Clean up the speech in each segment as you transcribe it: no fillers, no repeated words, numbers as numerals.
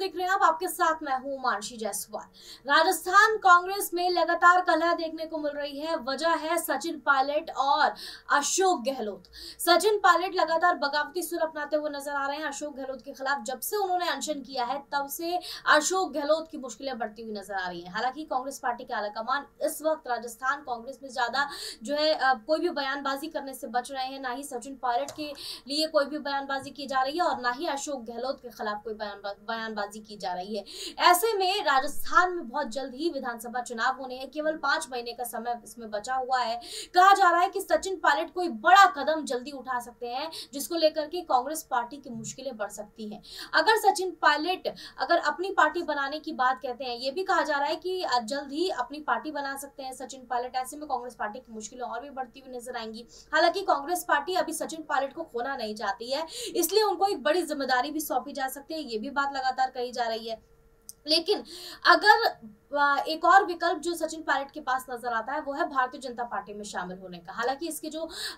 देख रहे हैं आप, आपके साथ मैं हूं मानसी जायसवाल। राजस्थान कांग्रेस में लगातार कलह देखने को मिल रही है। वजह है सचिन पायलट और अशोक गहलोत। सचिन पायलट लगातार बगावती सुर अपनाते हुए नजर आ रहे हैं अशोक गहलोत के खिलाफ। जब से उन्होंने अनशन किया है तब से अशोक गहलोत की मुश्किलें बढ़ती हुई नजर आ रही हैं। हालांकि कांग्रेस पार्टी के आलाकमान इस वक्त राजस्थान कांग्रेस में ज्यादा जो है कोई भी बयानबाजी करने से बच रहे हैं। ना ही सचिन पायलट के लिए कोई भी बयानबाजी की जा रही है और ना ही अशोक गहलोत के खिलाफ कोई बयानबाजी की जा रही है। ऐसे में राजस्थान में बहुत जल्द ही विधानसभा चुनाव होने हैं। केवल 5 महीने का समय इसमें बचा हुआ है। कहा जा रहा है कि सचिन पायलट कोई बड़ा कदम जल्दी उठा सकते हैं, जिसको लेकर के कांग्रेस पार्टी की मुश्किलें बढ़ सकती हैं। अगर सचिन पायलट अपनी पार्टी बनाने की बात कहते हैं, ये भी कहा जा रहा है कि जल्द ही अपनी पार्टी बना सकते हैं सचिन पायलट। ऐसे में कांग्रेस पार्टी की मुश्किलें और भी बढ़ती हुई नजर आएंगी। हालांकि कांग्रेस पार्टी अभी सचिन पायलट को खोना नहीं चाहती है, इसलिए उनको एक बड़ी जिम्मेदारी भी सौंपी जा सकती है। ये भी बात लगातार कही जा रही है। लेकिन अगर एक और विकल्प जो सचिन पायलट के पास नजर आता है वो है भारतीय जनता पार्टी में शामिल होने का। हालांकि इसके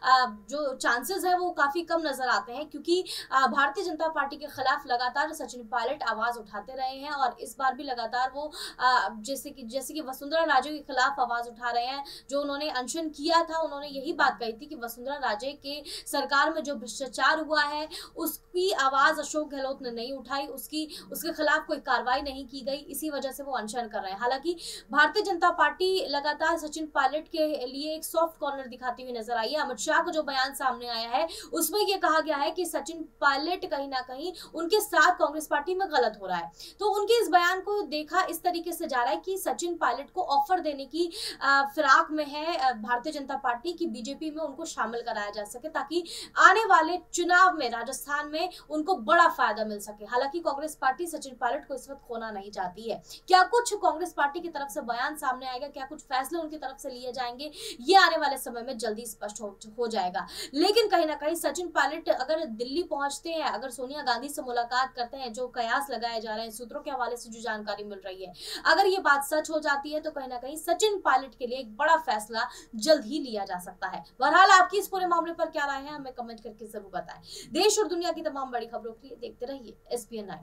जो चांसेस है वो काफी कम नजर आते हैं, क्योंकि भारतीय जनता पार्टी के खिलाफ लगातार सचिन पायलट आवाज उठाते रहे हैं और इस बार भी लगातार वो जैसे कि वसुंधरा राजे के खिलाफ आवाज उठा रहे हैं। जो उन्होंने अनशन किया था, उन्होंने यही बात कही थी कि वसुंधरा राजे के सरकार में जो भ्रष्टाचार हुआ है उसकी आवाज अशोक गहलोत ने नहीं उठाई, उसके खिलाफ कोई कार्रवाई नहीं की गई। इसी वजह से वो अनशन कर रहे हैं। हालांकि भारतीय जनता पार्टी लगातार सचिन पायलट के लिए एक सॉफ्ट कॉर्नर दिखाती हुई नजर आई है। अमित शाह का जो बयान सामने आया है उसमें यह कहा गया है कि सचिन पायलट कहीं ना कहीं उनके साथ कांग्रेस पार्टी में गलत हो रहा है। तो उनके इस बयान को देखा इस तरीके से जा रहा है कि सचिन पायलट को ऑफर देने की फिराक में है भारतीय जनता पार्टी की, बीजेपी में उनको शामिल कराया जा सके, ताकि आने वाले चुनाव में राजस्थान में उनको बड़ा फायदा मिल सके। हालांकि कांग्रेस पार्टी सचिन पायलट को इस वक्त खोना नहीं चाहती है। क्या कुछ कांग्रेस पार्टी की तरफ से बयान सामने आएगा, क्या कुछ फैसले उनकी तरफ से लिए जाएंगे, ये आने वाले समय में जल्दी स्पष्ट हो जाएगा। लेकिन कहीं ना कहीं सचिन पायलट अगर दिल्ली पहुंचते हैं, अगर सोनिया गांधी से मुलाकात करते हैं, जो कयास लगाए जा रहे हैं सूत्रों के हवाले से जो जानकारी मिल रही है, अगर ये बात सच हो जाती है तो कहीं ना कहीं सचिन पायलट के लिए एक बड़ा फैसला जल्द ही लिया जा सकता है। बहरहाल आपकी इस पूरे मामले पर क्या राय है, हमें कमेंट करके जरूर बताएं। देश और दुनिया की तमाम बड़ी खबरों के लिए देखते रहिए SBN9।